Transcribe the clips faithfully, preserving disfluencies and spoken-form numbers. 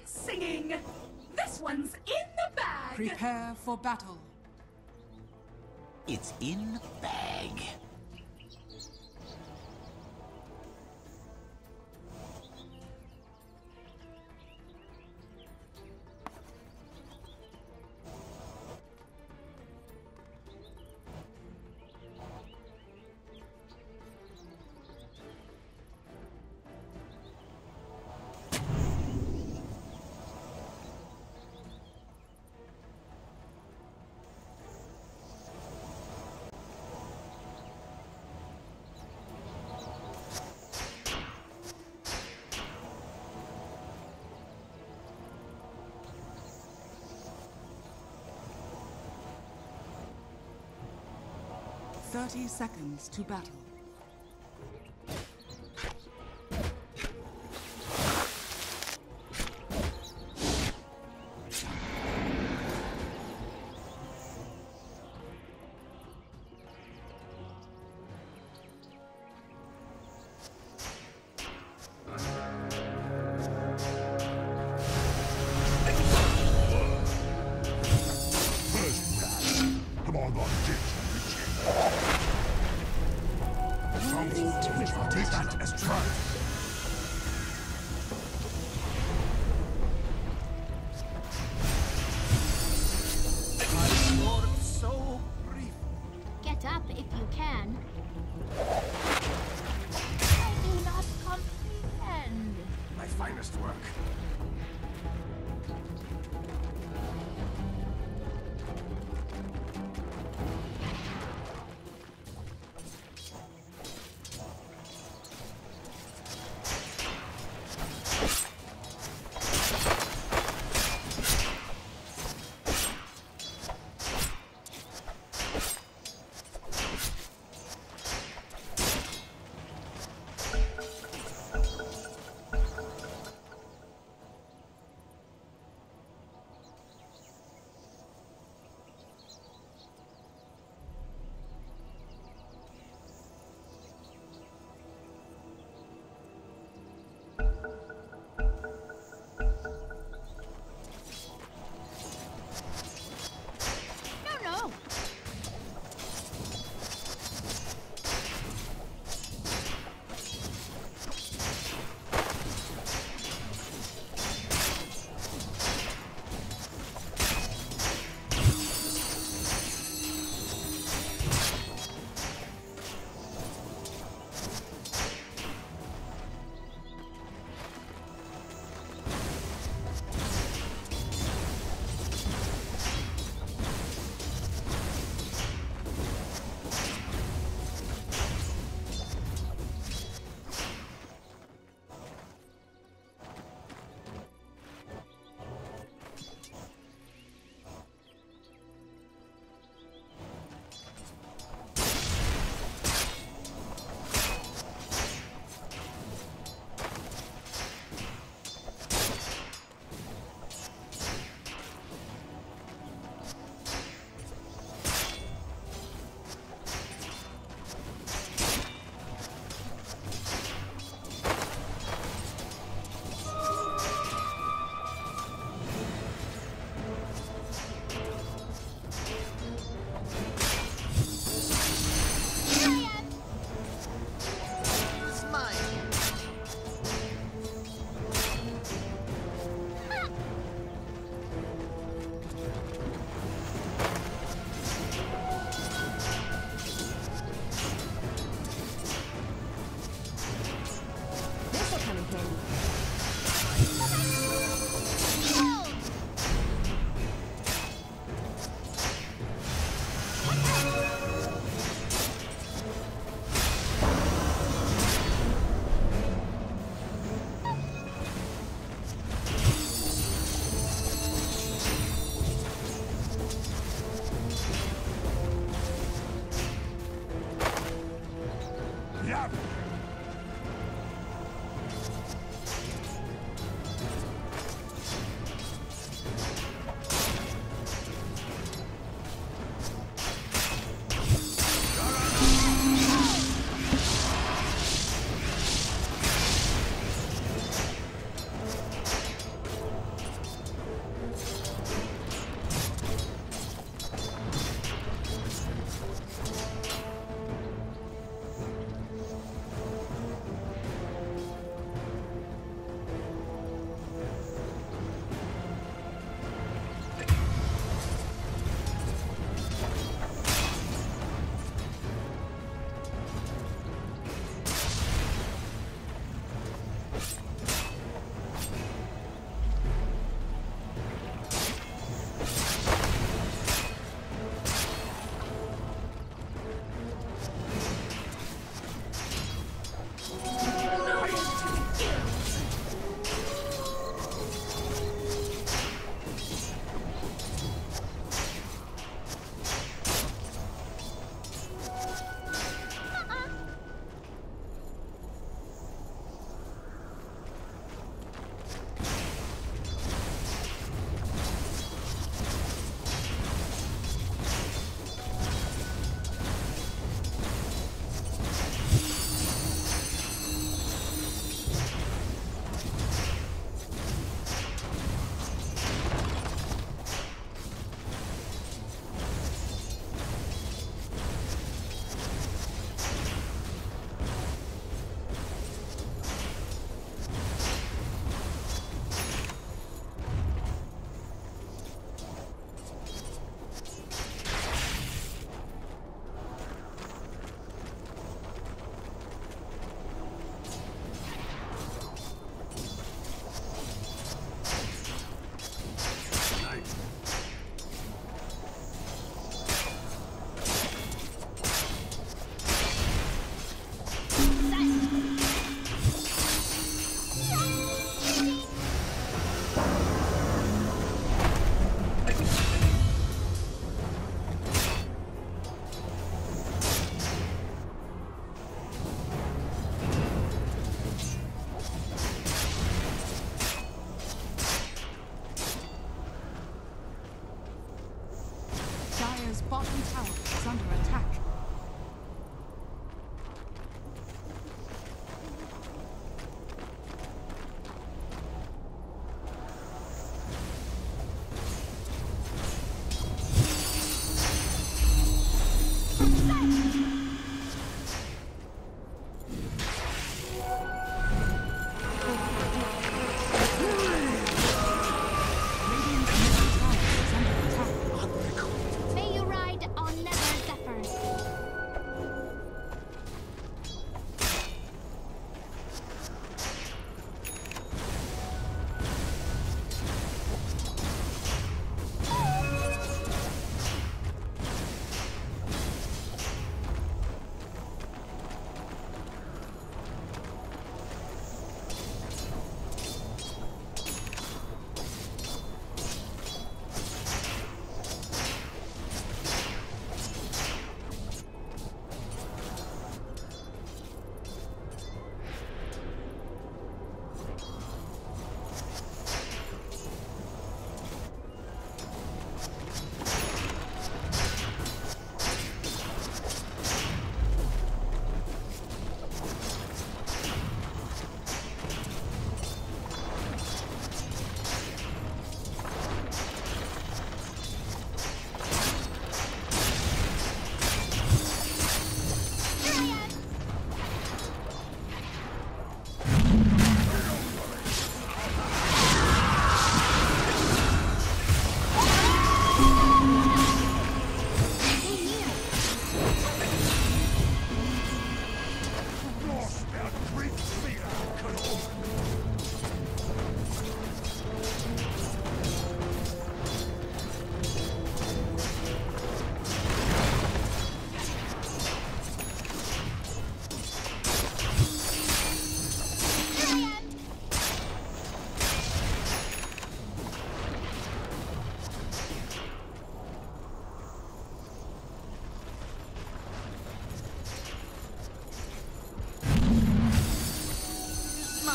singing. This one's in the bag. Prepare for battle. It's in the bag. Thirty seconds to battle. Get up if you can. I do not comprehend. My finest work.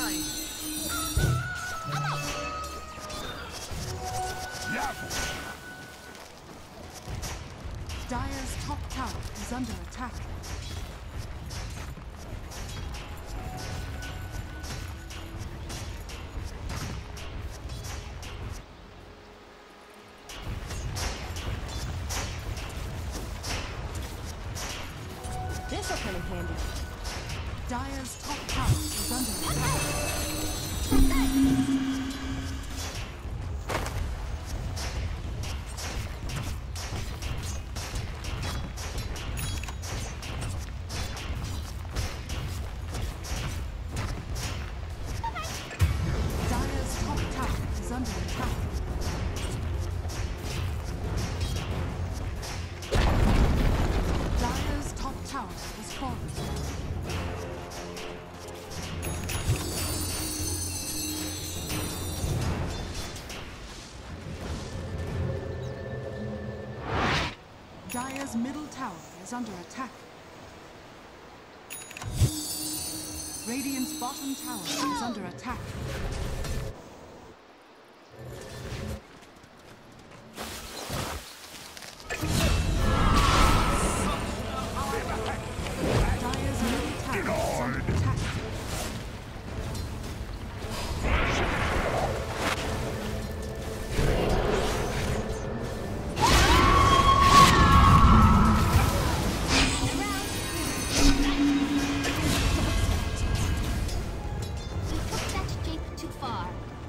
mine! Dire's top tower is under attack. This'll come in handy. Dire's top tower is under attack. Dire's top tower is under attack. Dire's top tower has fallen. Dire's middle tower is under attack. Radiant's bottom tower is under attack. Dire's middle tower is under attack. We took that Jake too far.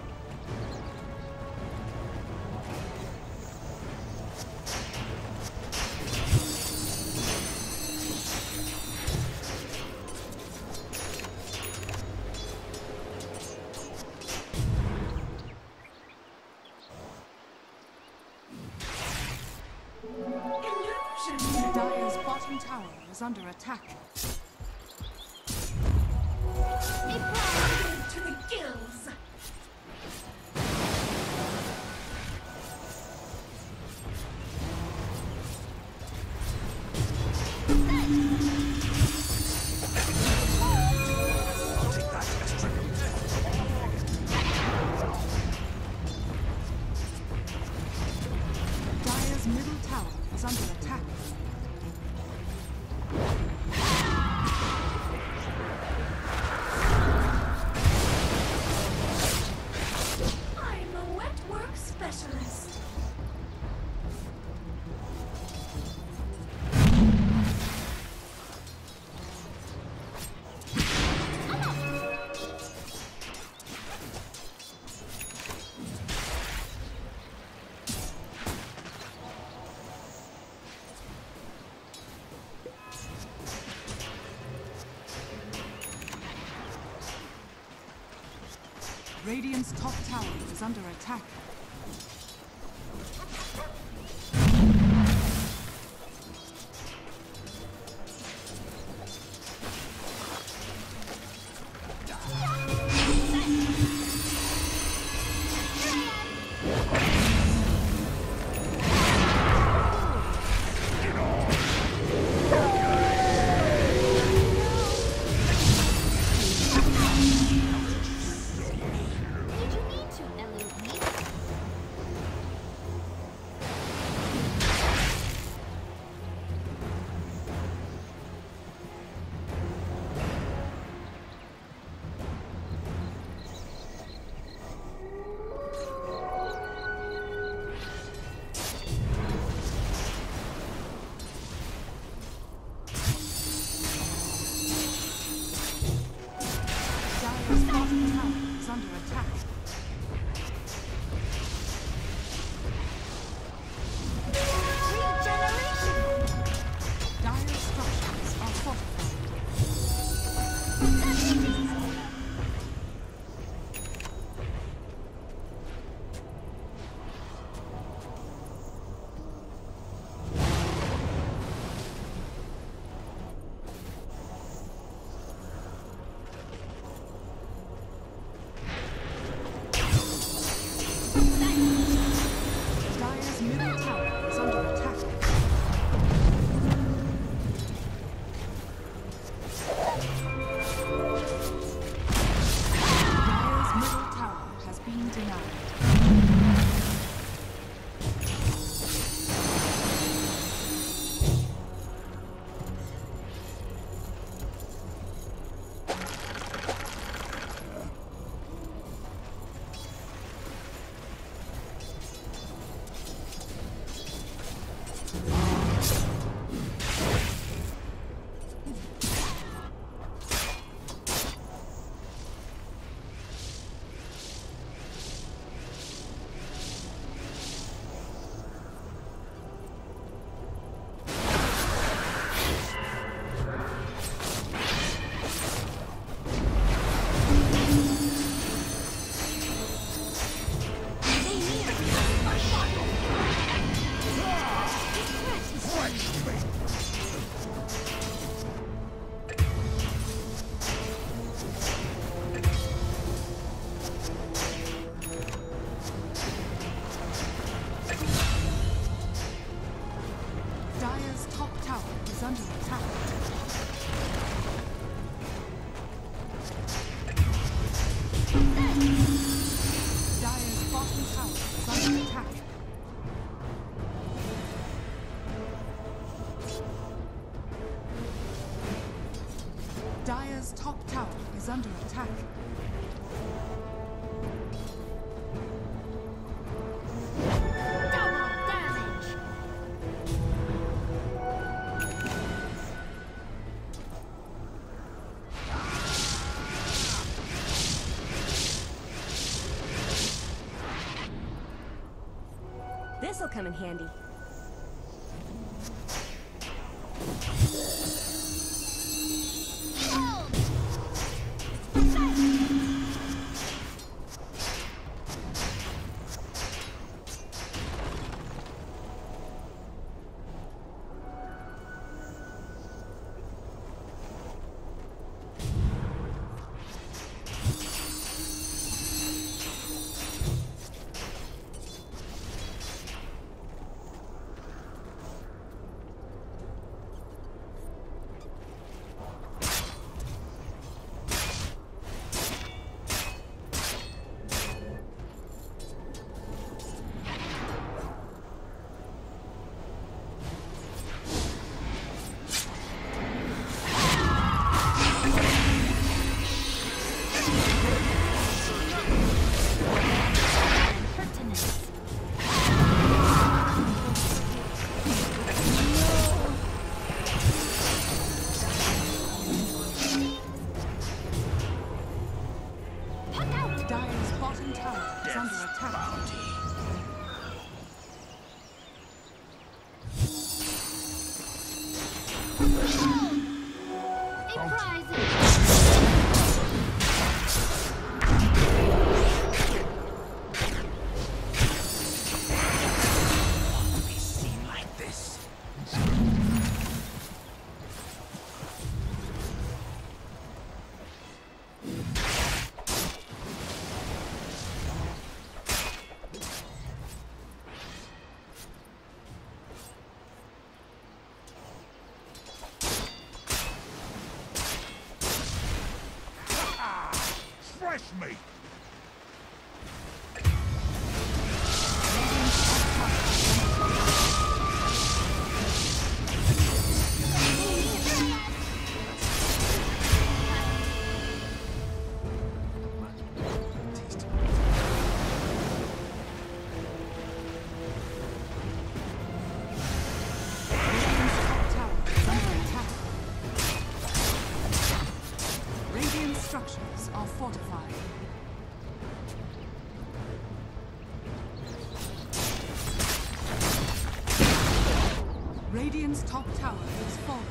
Illusion! Dire's bottom tower is under attack. A problem. To the gills! Dire's middle tower is under attack. I'm a wet work specialist. Radiant's top tower is under attack. Did you need to elude me? Dire's bottom tower is under attack. Regeneration! Dire's structures are fortified. That's easy. attack. Double damage. This'll come in handy. Dire's bottom tower is under attack. A prize. To be seen like this. Fresh meat. Radiant structures are fortified. Radiant's top tower is falling.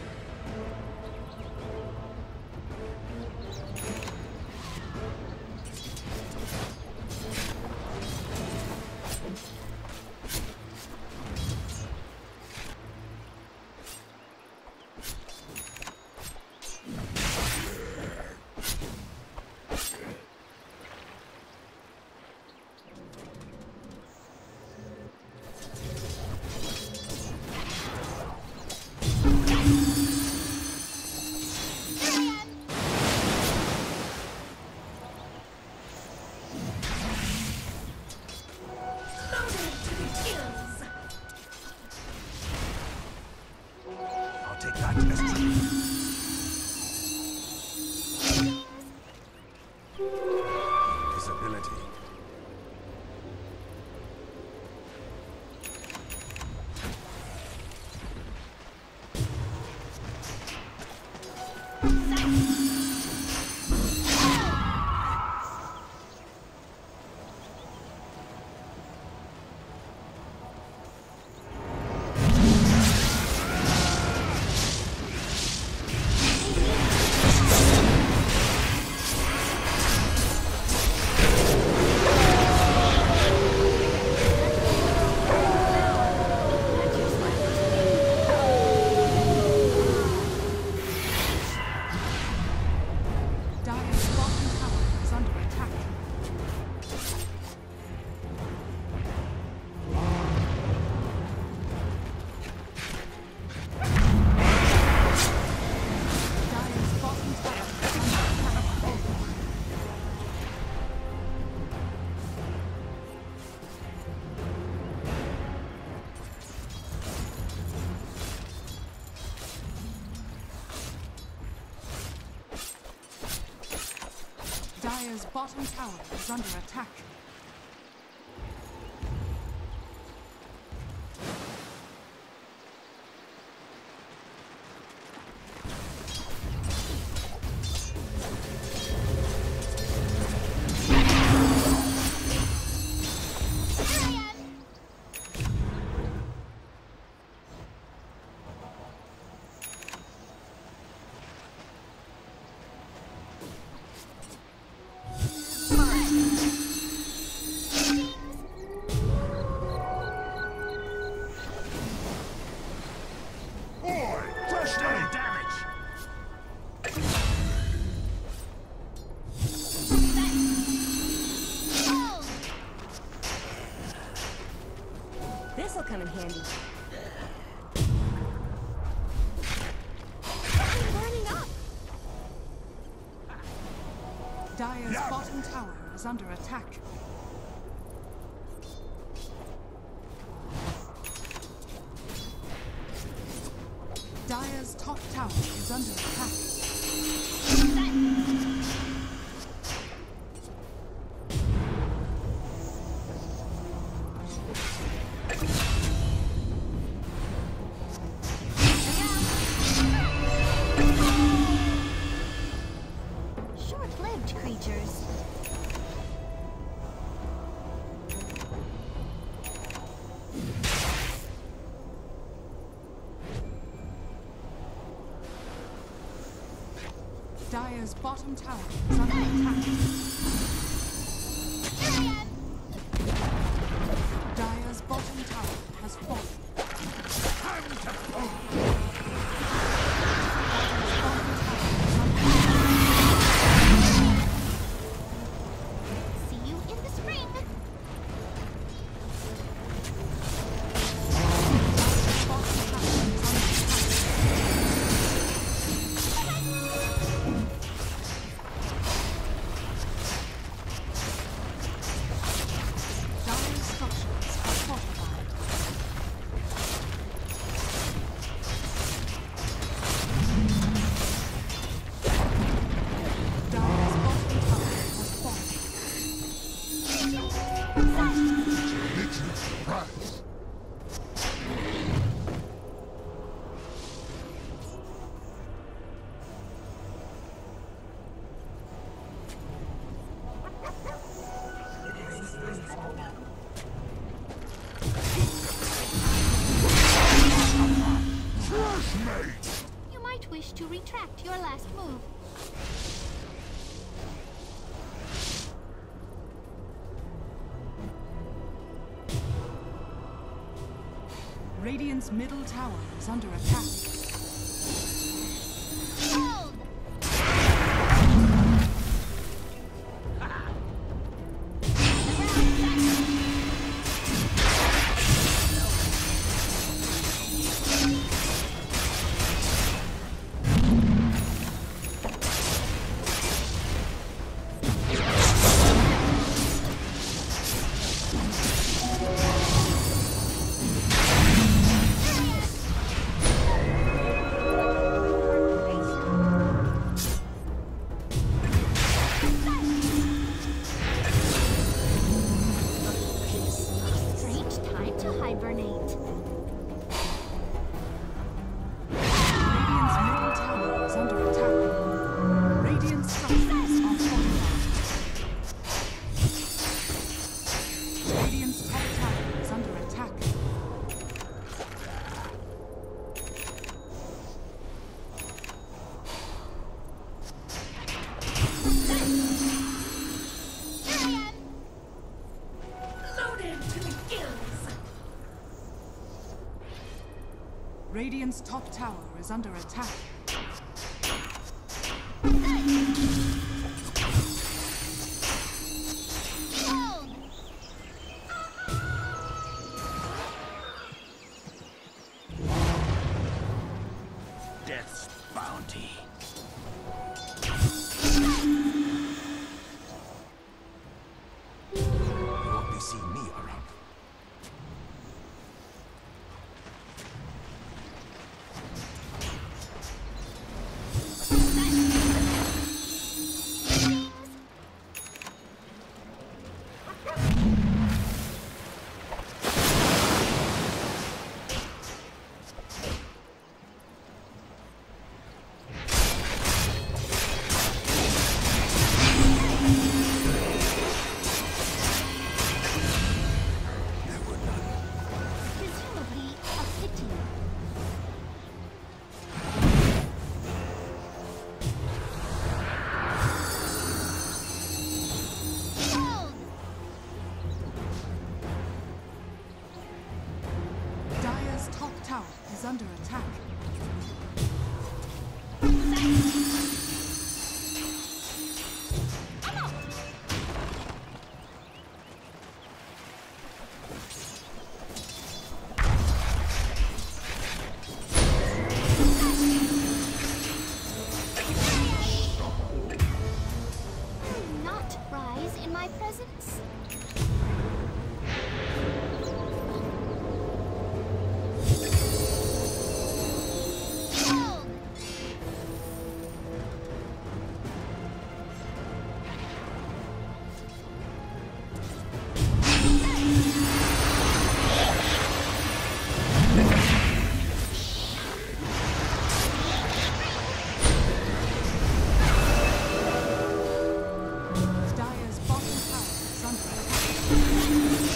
Loaded to the gills. I'll take that as visibility. Dire's bottom tower is under attack. This'll come in handy. Burning up. Dire's bottom tower is under attack. Dire's top tower is under attack. Short-lived creatures. Dire's bottom tower is under attack. Dire's bottom tower has fallen. Time to fall. See you in the spring. Dire's structures are fortified. Dire's bottom tower has fallen. Little surprise. Fresh mate. You might wish to retract your last move. Radiant's middle tower is under attack. Hold! Strange time to hibernate. Radiant's middle tower is under attack. Radiant's structures are fortified. Radiant's top tower is under attack. Loaded to the gills. Radiant's top tower is under attack. Hold! Death's bounty. You won't be seeing me around. my presence? Behold! Dire's bottom tower is under attack.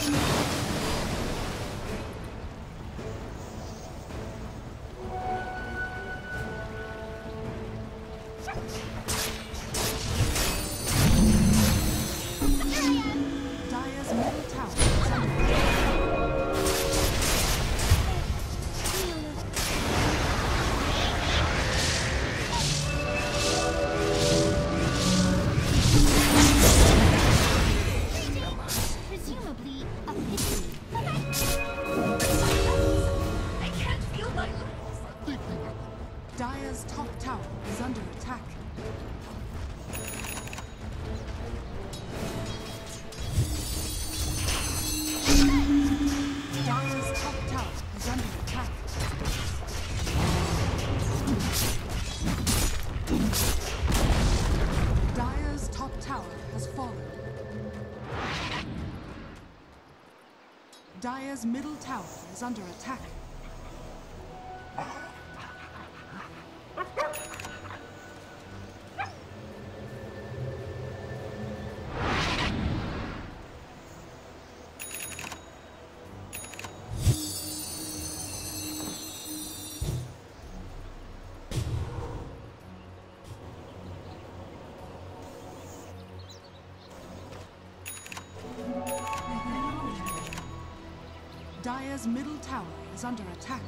Dire's middle tower is under attack. Presumably a pity. I can't feel my legs. Dire's top tower is under attack. Dire's top tower is under attack. Dire's top tower has fallen. Dire's middle tower is under attack. Dire's middle tower is under attack.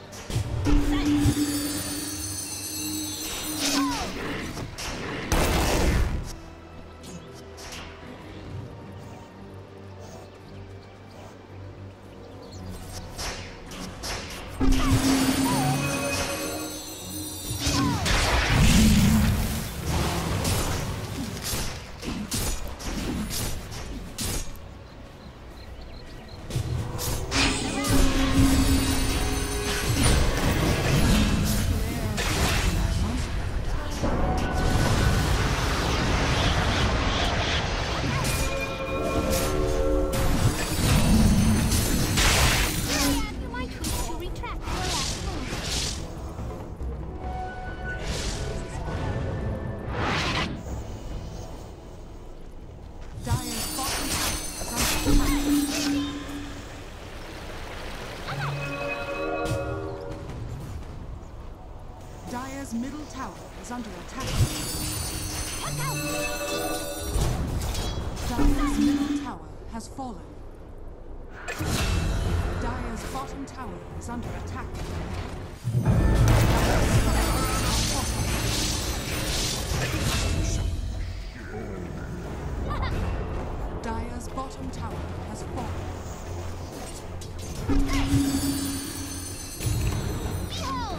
You might wish to retract your last move. Dire's bottom tower is under attack. Dire's middle tower is under attack. Dire's middle tower has fallen. Dire's bottom tower is under attack. Dire's bottom tower has fallen. Behold!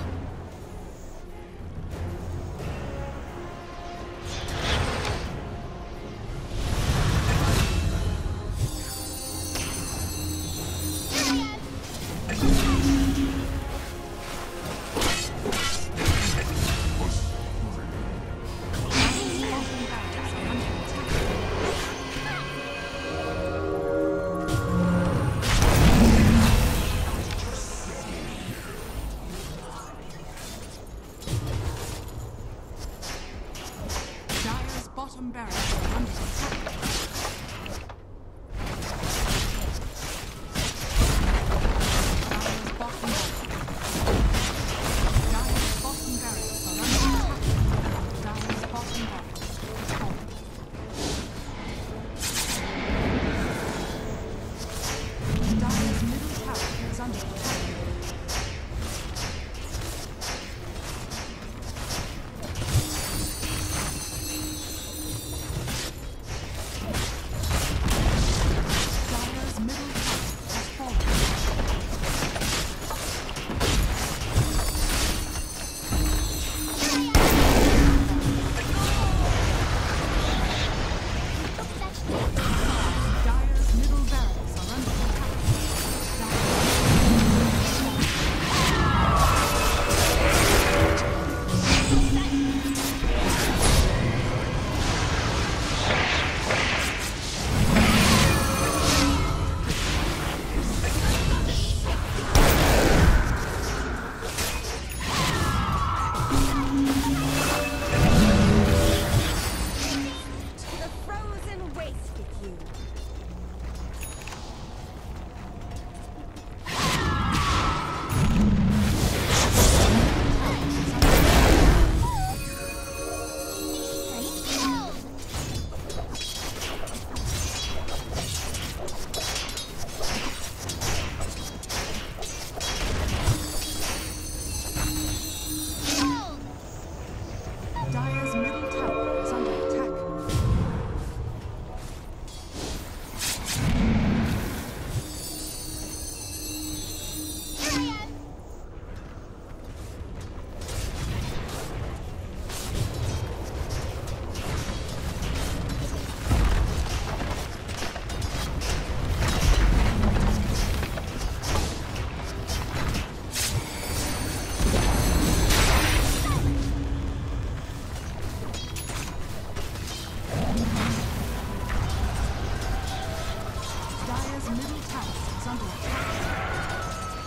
Dire's middle tower is under attack.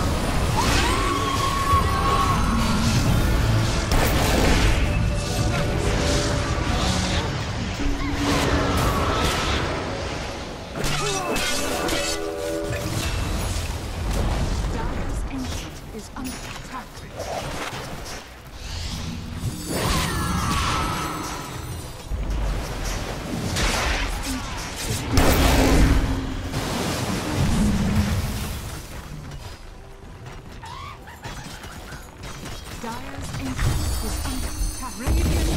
Dire's ancient is under attack. Dire's ancient is under attack. Radiant